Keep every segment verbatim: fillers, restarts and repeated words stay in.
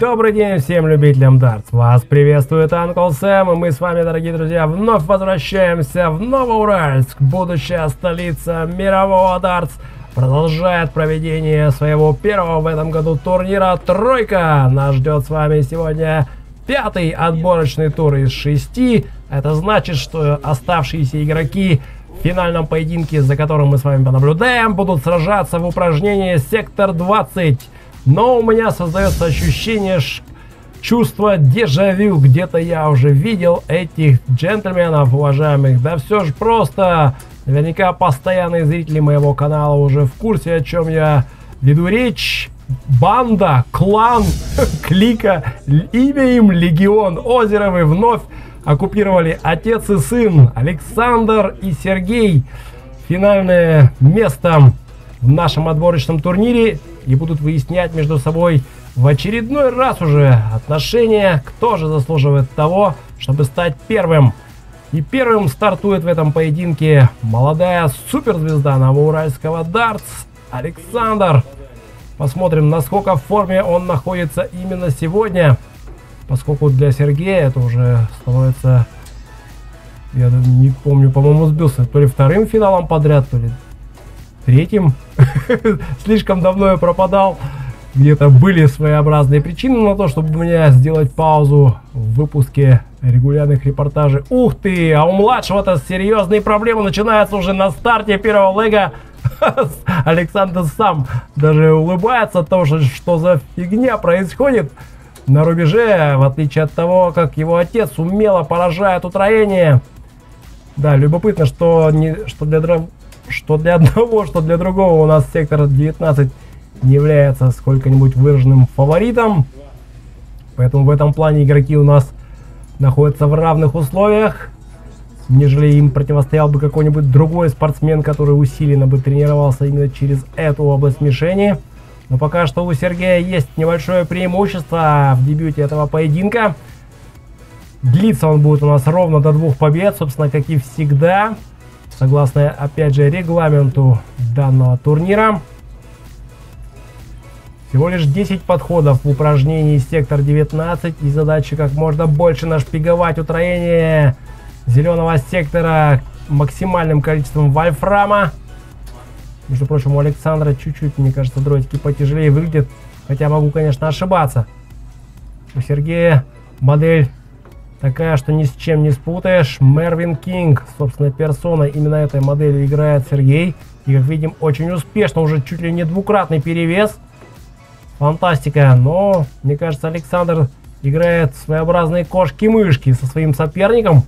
Добрый день всем любителям дартс. Вас приветствует Uncle Sam, и мы с вами, дорогие друзья, вновь возвращаемся в Новоуральск. Будущая столица мирового дартс продолжает проведение своего первого в этом году турнира «Тройка». Нас ждет с вами сегодня пятый отборочный тур из шести. Это значит, что оставшиеся игроки в финальном поединке, за которым мы с вами понаблюдаем, будут сражаться в упражнении «Сектор двадцать». Но у меня создается ощущение, чувство дежавю. Где-то я уже видел этих джентльменов, уважаемых. Да все же просто. Наверняка постоянные зрители моего канала уже в курсе, о чем я веду речь. Банда, клан, клика, имя им Легион Озеровы вновь оккупировали отец и сын Александр и Сергей. Финальное место в нашем отборочном турнире и будут выяснять между собой в очередной раз уже отношения, кто же заслуживает того, чтобы стать первым. И первым стартует в этом поединке молодая суперзвезда новоуральского дартс Александр. Посмотрим, насколько в форме он находится именно сегодня, поскольку для Сергея это уже становится, я не помню, по-моему, сбился то ли вторым финалом подряд, то ли третьим. Слишком давно я пропадал. Где-то были своеобразные причины на то, чтобы у меня сделать паузу в выпуске регулярных репортажей. Ух ты, а у младшего-то серьезные проблемы начинаются уже на старте первого лега. Александр сам даже улыбается от того, что за фигня происходит на рубеже, в отличие от того, как его отец умело поражает утроение. Да, любопытно, что, не, что для дров... что для одного, что для другого у нас сектор девятнадцать не является сколько-нибудь выраженным фаворитом. Поэтому в этом плане игроки у нас находятся в равных условиях, нежели им противостоял бы какой-нибудь другой спортсмен, который усиленно бы тренировался именно через эту область смешения. Но пока что у Сергея есть небольшое преимущество в дебюте этого поединка. Длиться он будет у нас ровно до двух побед, собственно, как и всегда, согласно, опять же, регламенту данного турнира. Всего лишь десять подходов в упражнении сектор девятнадцать, и задача как можно больше нашпиговать утроение зеленого сектора максимальным количеством вольфрама. Между прочим, у Александра чуть-чуть, мне кажется, дротики потяжелее выглядят, хотя могу, конечно, ошибаться. У Сергея модель такая, что ни с чем не спутаешь. Мервин Кинг, собственно, персона, именно этой моделью играет Сергей. И, как видим, очень успешно, уже чуть ли не двукратный перевес. Фантастика. Но, мне кажется, Александр играет своеобразные кошки-мышки со своим соперником.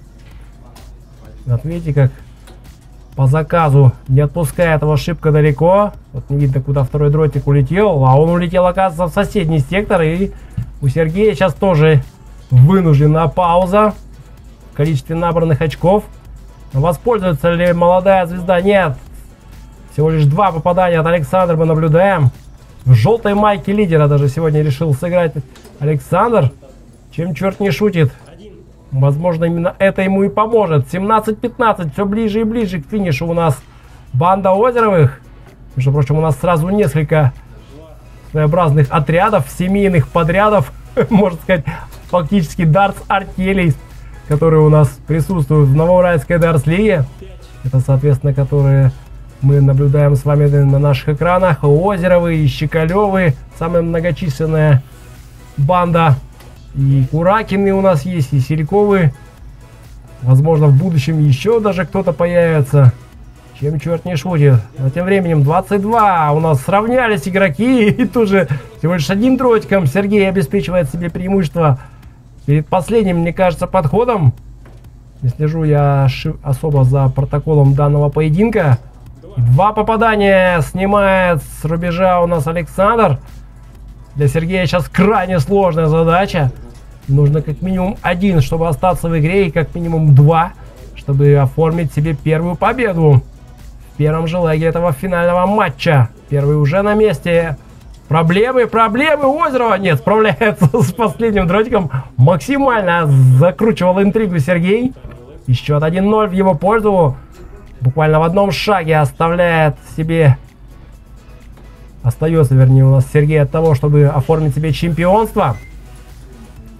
Вот видите, как по заказу не отпускает его шибко далеко. Вот не видно, куда второй дротик улетел. А он улетел, оказывается, в соседний сектор. И у Сергея сейчас тоже вынуждена пауза в количестве набранных очков. Воспользуется ли молодая звезда? Нет. Всего лишь два попадания от Александра мы наблюдаем. В желтой майке лидера даже сегодня решил сыграть Александр. Чем черт не шутит. Возможно, именно это ему и поможет. семнадцать пятнадцать. Все ближе и ближе к финишу у нас банда Озеровых. Между прочим, у нас сразу несколько своеобразных отрядов, семейных подрядов. Можно сказать, фактически дартс-артелей, которые у нас присутствуют в Новоуральской дартс-лиге. Это, соответственно, которые мы наблюдаем с вами на наших экранах. Озеровы и Щекалевы, самая многочисленная банда. И Куракины у нас есть, и Сельковы. Возможно, в будущем еще даже кто-то появится. Чем черт не шутит. Но тем временем двадцать два. У нас сравнялись игроки. И тут же всего лишь одним дротиком Сергей обеспечивает себе преимущество перед последним, мне кажется, подходом. Не слежу я особо за протоколом данного поединка. Два попадания снимает с рубежа у нас Александр. Для Сергея сейчас крайне сложная задача. Нужно как минимум один, чтобы остаться в игре, и как минимум два, чтобы оформить себе первую победу в первом же леге этого финального матча. Первый уже на месте. Проблемы, проблемы Озерова. Нет, справляется с последним дротиком. Максимально закручивал интригу Сергей. И счет один ноль в его пользу. Буквально в одном шаге оставляет себе Остается, вернее, у нас Сергей от того, чтобы оформить себе чемпионство.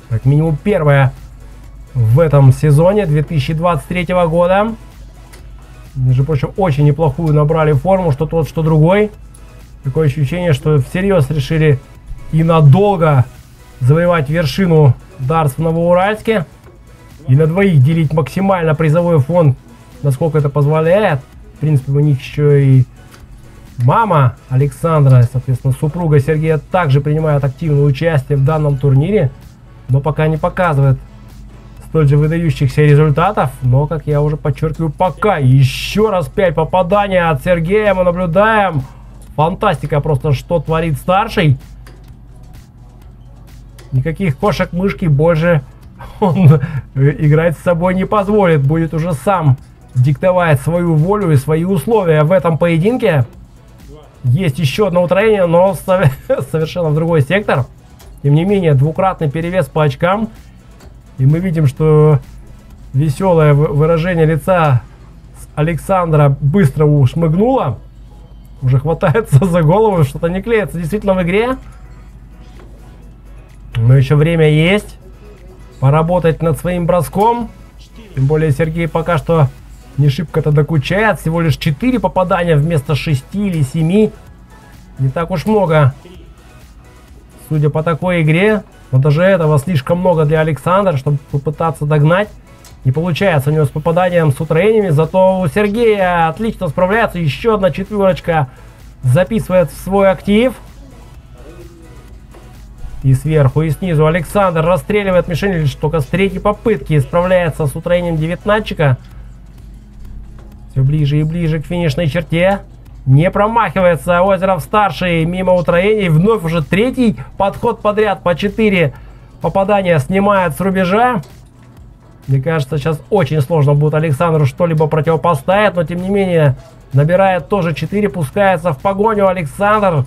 Как минимум первая в этом сезоне две тысячи двадцать третьего года. Между прочим, очень неплохую набрали форму, что тот, что другой. Такое ощущение, что всерьез решили и надолго завоевать вершину дартс в Новоуральске. И на двоих делить максимально призовой фонд, насколько это позволяет. В принципе, у них еще и мама Александра, соответственно, супруга Сергея, также принимает активное участие в данном турнире. Но пока не показывает столь же выдающихся результатов. Но, как я уже подчеркиваю, пока. Еще раз пять попаданий от Сергея мы наблюдаем. Фантастика просто, что творит старший. Никаких кошек-мышки больше он играть с собой не позволит. Будет уже сам диктовать свою волю и свои условия в этом поединке. Есть еще одно утроение, но совершенно в другой сектор. Тем не менее, двукратный перевес по очкам. И мы видим, что веселое выражение лица Александра быстро ушмыгнуло. Уже хватается за голову, что-то не клеится действительно в игре. Но еще время есть поработать над своим броском. Тем более Сергей пока что не шибко-то докучает. Всего лишь четыре попадания вместо шести или семи. Не так уж много, судя по такой игре. Но даже этого слишком много для Александра, чтобы попытаться догнать. Не получается у него с попаданием с утроениями. Зато у Сергея отлично справляется. Еще одна четверочка записывает в свой актив. И сверху, и снизу Александр расстреливает мишень лишь только с третьей попытки. Справляется с утроением девятнадцатчика. Все ближе и ближе к финишной черте. Не промахивается Озеров-старший мимо утроений. Вновь уже третий подход подряд по четыре попадания снимает с рубежа. Мне кажется, сейчас очень сложно будет Александру что-либо противопоставить. Но тем не менее набирает тоже четыре. Пускается в погоню Александр.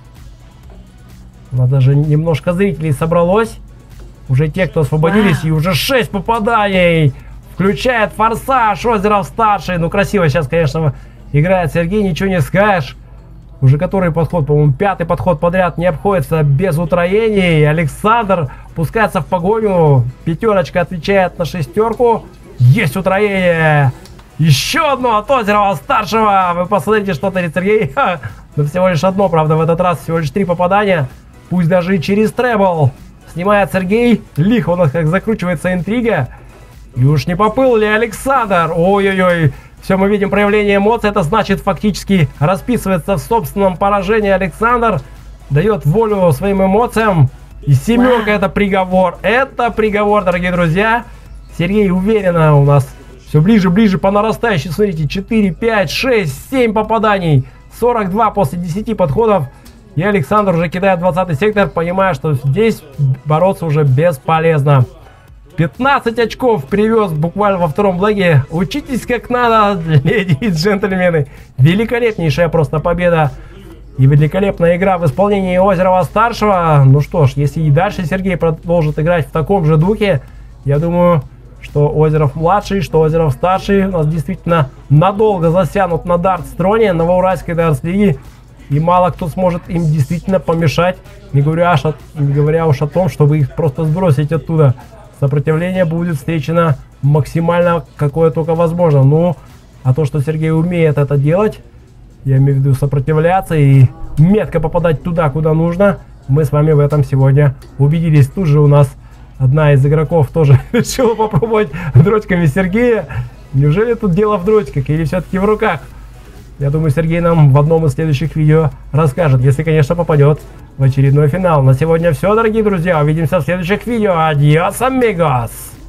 Но даже немножко зрителей собралось. Уже те, кто освободились. И уже шесть попаданий. Включает форсаж Озеров-старший. Ну красиво сейчас, конечно, играет Сергей. Ничего не скажешь. Уже который подход, по-моему, пятый подход подряд не обходится без утроений. Александр пускается в погоню. Пятерочка отвечает на шестерку. Есть утроение. Еще одно от Озерова-старшего. Вы посмотрите, что творит Сергей. Но всего лишь одно, правда, в этот раз всего лишь три попадания. Пусть даже и через требл. Снимает Сергей. Лихо у нас как закручивается интрига. И уж не поплыл ли Александр? Ой-ой-ой. Все, мы видим проявление эмоций. Это значит, фактически расписывается в собственном поражении. Александр дает волю своим эмоциям. И семерка — это приговор. Это приговор, дорогие друзья. Сергей уверенно у нас все ближе-ближе по нарастающей. Смотрите, четыре, пять, шесть, семь попаданий. сорок два после десяти подходов. И Александр уже кидает двадцатый сектор, понимая, что здесь бороться уже бесполезно. пятнадцать очков привез буквально во втором блоке. Учитесь как надо, леди и джентльмены. Великолепнейшая просто победа. И великолепная игра в исполнении Озерова-старшего. Ну что ж, если и дальше Сергей продолжит играть в таком же духе, я думаю, что Озеров-младший, что Озеров-старший у нас действительно надолго засянут на дартс-троне Новоуральской дартс-лиги. И мало кто сможет им действительно помешать, не говоря, аж о, не говоря уж о том, чтобы их просто сбросить оттуда. Сопротивление будет встречено максимально, какое только возможно. Ну, а то, что Сергей умеет это делать, я имею в виду сопротивляться и метко попадать туда, куда нужно, мы с вами в этом сегодня убедились. Тут же у нас одна из игроков тоже решила попробовать дротиками Сергея. Неужели тут дело в дротиках или все-таки в руках? Я думаю, Сергей нам в одном из следующих видео расскажет, если, конечно, попадет в очередной финал. На сегодня все, дорогие друзья. Увидимся в следующих видео. Адьос, амигос!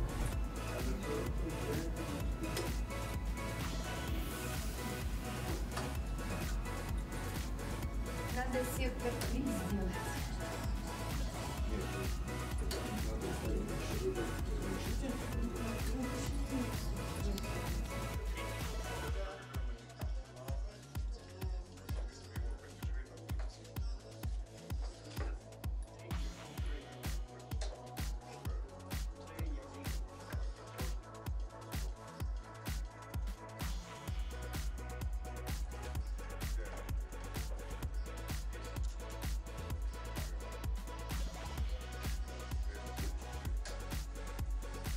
Надо сектор три сделать.